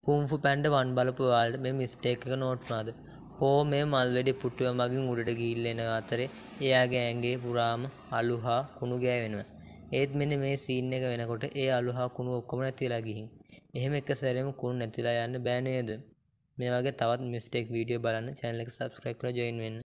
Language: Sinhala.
කුම්ෆු පැන්ඩ වන් බලපු ඔයාලට මේ මිස්ටේක් එක නෝට් වුණාද? හෝ මේ මල්වැඩි පුටුව මගින් උඩට ගිහිල්ලා එන අතරේ එයාගේ ඇඟේ පුරාම අලු හා කුණු ගෑවෙනවා. ඒත් මෙන්න මේ සීන් එක වෙනකොට ඒ අලු හා කුණු ඔක්කොම නැති වෙලා ගිහින්. එහෙම එක සැරේම කුණු නැතිලා යන්න බෑ නේද? මේ වගේ තවත් මිස්ටේක් වීඩියෝ බලන්න channel එක subscribe කරලා join වෙන්න.